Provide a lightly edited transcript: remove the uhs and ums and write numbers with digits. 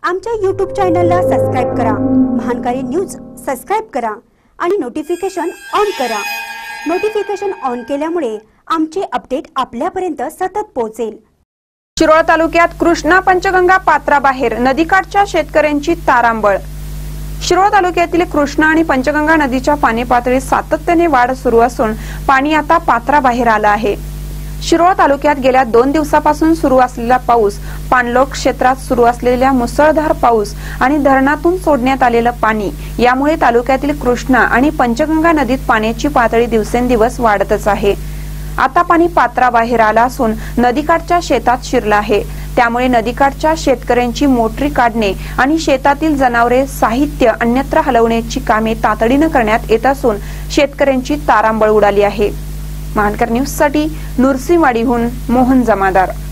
आमच्या YouTube चॅनलला subscribe करा, महानकारी न्यूज सबस्क्राइब करा आणि नोटिफिकेशन ऑन करा। नोटिफिकेशन ऑन केल्यामुळे आमचे अपडेट आपल्यापर्यंत सतत पोहोचेल। शिरोळ तालुक्यात कृष्णा पंचगंगा पात्राबाहेर नदीकाठच्या शेतकऱ्यांची तारांबळ। शिरोळ तालुक्यातील कृष्णा आणि पंचगंगा नदीच्या पाणी पातळीत सातत्याने वाढ सुरू असून पाणी आता पात्राबाहेर आलं आहे। शिरोळ तालुक्यात गेल्या 2 दिवसापासून सुरू असलेला पाऊस, पाणलोट क्षेत्रात सुरू असलेल्या मुसळधार पाऊस आणि धरणातून सोडण्यात आलेलं पाणी यामुळे तालुक्यातील कृष्णा आणि पंचगंगा नदीत पाण्याची पातळी दिवसेंदिवस वाढतच आहे। आता पाणी पात्राबाहेर आलं असून नदीकाठच्या शेतात शिरलं आहे। त्यामुळे नदीकाठच्या शेतकऱ्यांची मोटरी काढणे आणि शेतातील जनावरे साहित्य अन्यत्र हलवण्याची कामे तातडीने करण्यात येत असून शेतकऱ्यांची तारांबळ उडाली आहे। महानकर न्यूज साठी नुरसिंहवाडीहून मोहन जमादार।